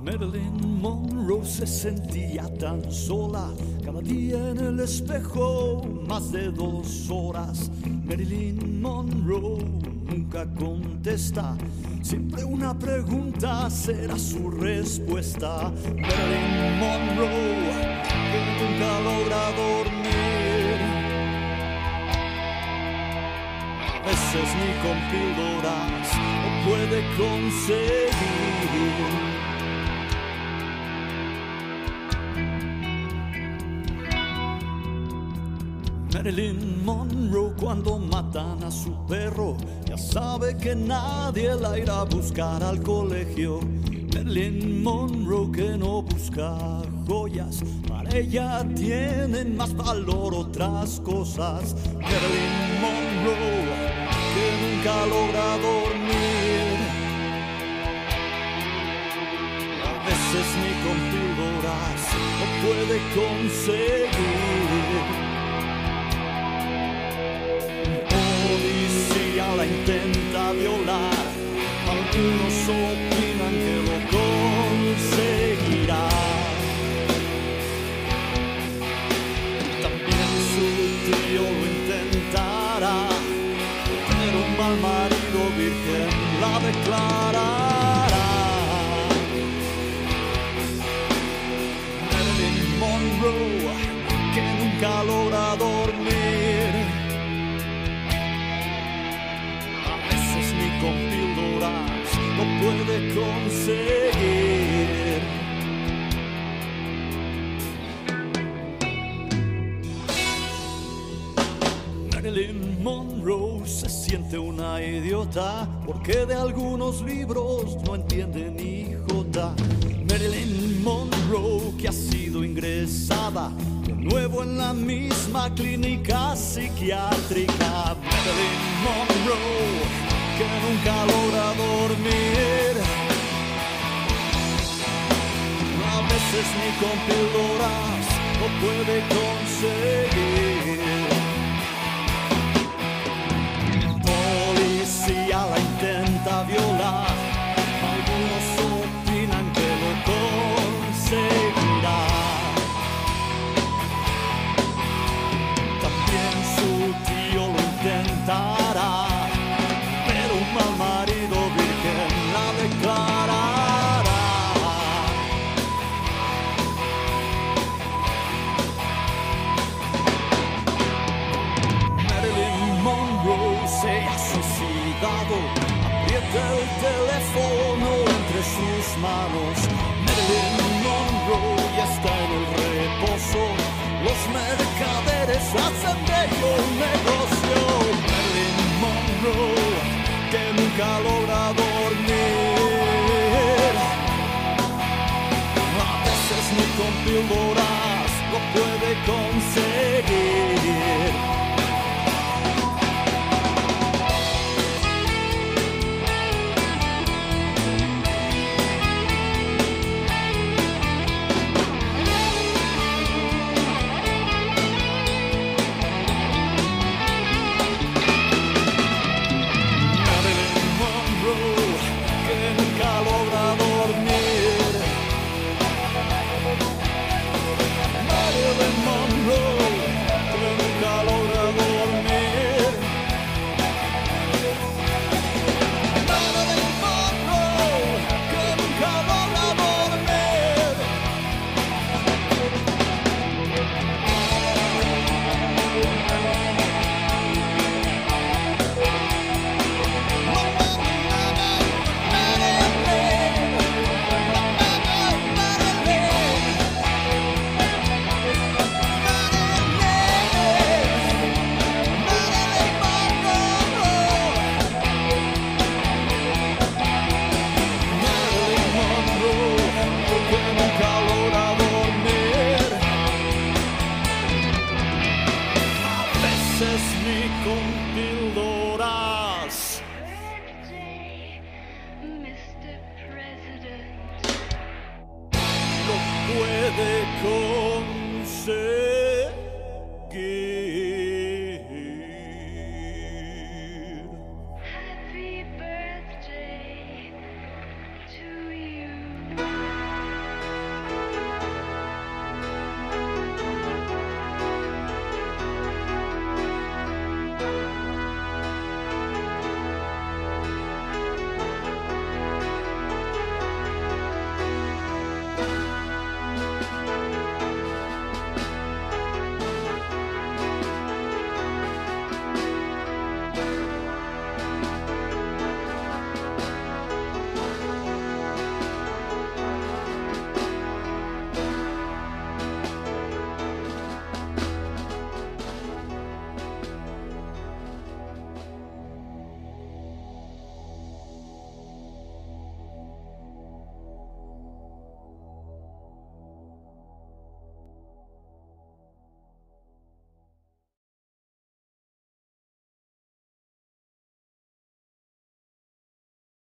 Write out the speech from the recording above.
Marilyn Monroe se sentía tan sola, cada día en el espejo más de 2 horas. Marilyn Monroe nunca contesta, siempre una pregunta será su respuesta. Marilyn Monroe que nunca logra dormir, a veces ni con píldoras lo puede conseguir. Marilyn Monroe cuando matan a su perro ya sabe que nadie la irá a buscar al colegio. Marilyn Monroe que no busca joyas, para ella tienen más valor otras cosas. Marilyn Monroe que nunca logra dormir, a veces ni con píldoras lo puede conseguir. La intenta violar, algunos opinan que lo conseguirá. También su tío lo intentará, pero un mal marido virgen la declarará. Marilyn Monroe que nunca logra dormir, con píldoras lo puede conseguir. Marilyn Monroe se siente una idiota porque de algunos libros no entiende ni jota. Marilyn Monroe que ha sido ingresada de nuevo en la misma clínica psiquiátrica. Marilyn Monroe que nunca logra dormir, a veces ni con píldoras lo puede conseguir. Policía la intenta violar, algunos opinan que lo conseguirá. También su tío lo intentará, mal marido virgen la declarará. Marilyn Monroe se ha suicidado, aprieta el teléfono entre sus manos. Marilyn Monroe ya está en el reposo, los mercaderes hacen de ello un negocio. Marilyn Monroe que nunca logra dormir, a veces ni con píldoras lo puede conseguir.